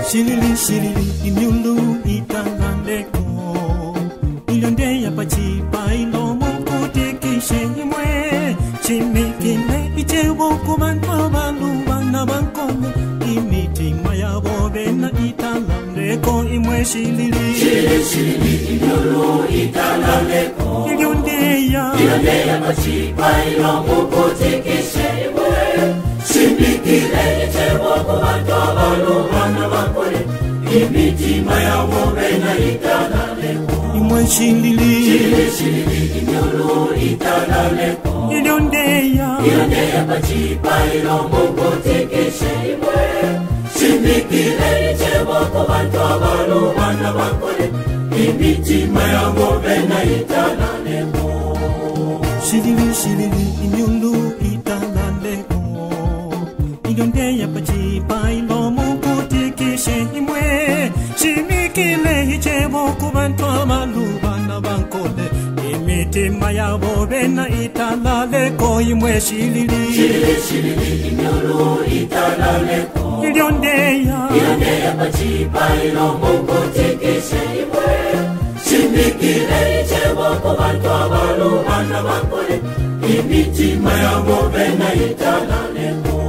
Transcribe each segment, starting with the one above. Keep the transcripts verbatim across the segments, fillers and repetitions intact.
Shilili shilili inyulu itangaleko Ilonde ya pachipa ilo moko teki shemwe Chimekine ichewo kubantwa balu bana bankome Imiti maya bobena itangaleko imwe shilili Shilili shilili inyulu itangaleko Ilonde ya Ilonde ya pachipa ilo moko teki shemwe Chimekine ichewo kubantwa balu bana bankome Imitima ya wobena itangaleko imwe shilili Shilili shilili inyulu itangaleko Ilondeya Ilondeya pachipa ilo mungu tekeshe imwe Shimikile ichewo kubantu abalu bana bakole Imitima ya wobena itangaleko Shilili shilili inyulu itangaleko Ilondeya pachipa ilo mungu tekeshe imwe Shimikile ichewo kubantu abalu bana bankole Imitima ya bobena italaleko imwe shilili Shilili shilili inyulu itangaleko Ilondeya Ilondeya pachipa ilo mungu tekeshe imwe Shimikile ichewo kubantu abalu bana bakole Imitima ya wobena itangaleko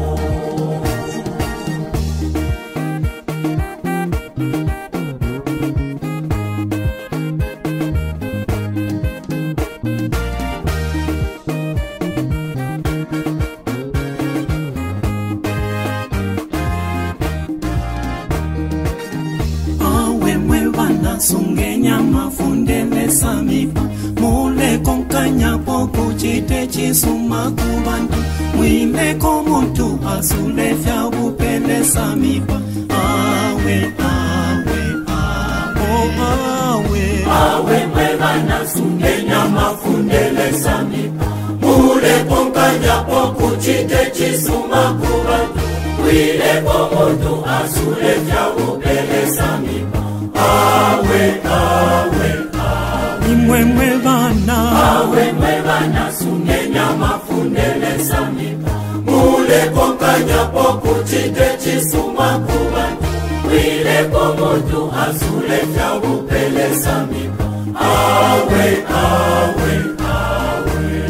Sungenya mafundele samipa Mule konkanya poku chite chisuma kubantu Mwile komuntu asule fya upele samipa Awe, awe, awe, awe Awe mwevana sungenya mafundele samipa Mule konkanya poku chite chisuma kubantu Mwile komuntu asule fya upele samipa Awe, awe, awe Imwe mwevana Awe mwevana sungenya mafundele samipa Mule konkanya poku chite chisuma kubantu Mwile komuntu asule fya upele samipa Awe, awe, awe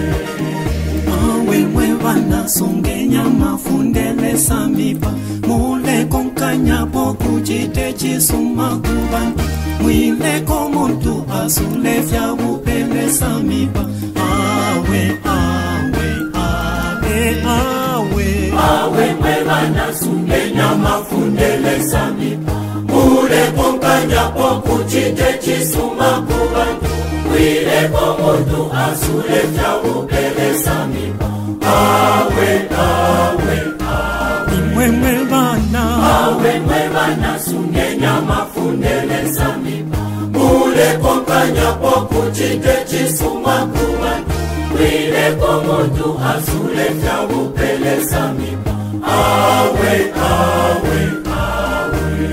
Awe mwevana sungenya mafundele samipa Mule konkanya poku chite chisuma kubantu Mwile komuntu asule fya upele samipa Awe, awe, awe, awe Awe mwevana sungenya mafundele samipa Mule konkanya poku chite chisuma kubantu Mwile komuntu asule fya upele samipa Awe, awe, awe Imwe mwevana Awe mwevana sungenya mafundele samipa Mule konkanya poku chite chisuma kubantu Mwile komuntu asule fya upele samipa Awe, awe, awe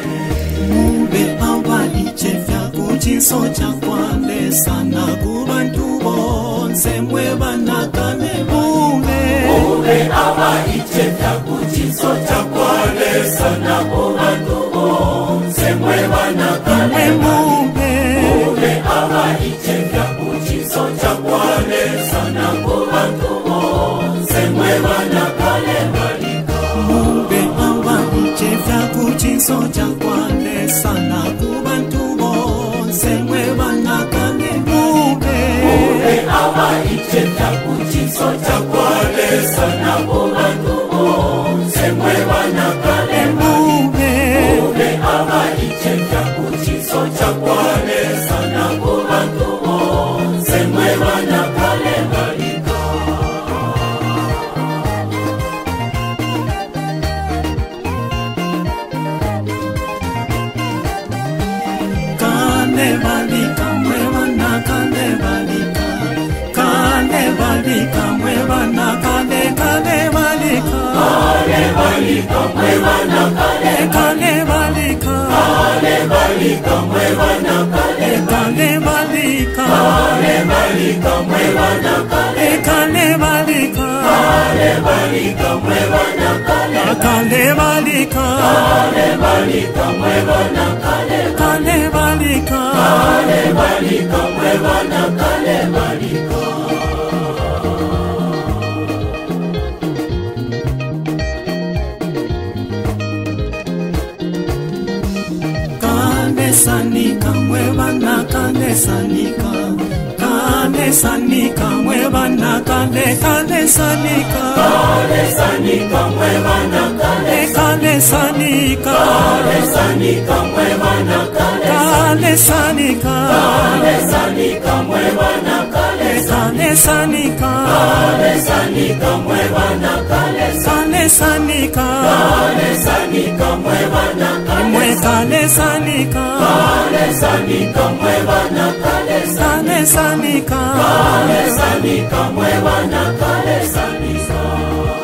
Mube awa ichefya kuchisocha kwale sana kubantu bonse mwevana kane mube Mube awa ichefya kuchisocha kwale sana kubantu bonse mwevana kane mube Mube awa ichefya kuchisocha kwale sana kubantu bonse mwevana kale malika Mube awa ichefya kuchisocha kwale sana kubantu bonse mwevana kane mube Mube awa ichefya kuchisocha kwale sana kubantu bonse mwevana kale mube Mube awa ichefya kuchisocha kwale sana kubantu bonse mwevana kale malika Kale balika mwevana kale balika Kale balika mwevana kale kale balika Kale balika mwevana kale Kale balika Kale balika mwevana kale Kale balika Kale balika mwevana kale Kale balika Kale balika mwevana kale Kale balika balika kale balika mweba na kale kale balika kale balika mweba na kale balika kale sanika mweba na kale sanika kale sanika mweba na kale kale sanika kale sanika mweba na kale kale sanika kale sanika mweba na kale kale sanika kale sanika mweba na kale kale sanika kale sanika mweba na kale kale sanika kale sanika mweba na kale mwe kale sanika kale sanika mweba na kale kale sanika kale sanika mweba na kale sanika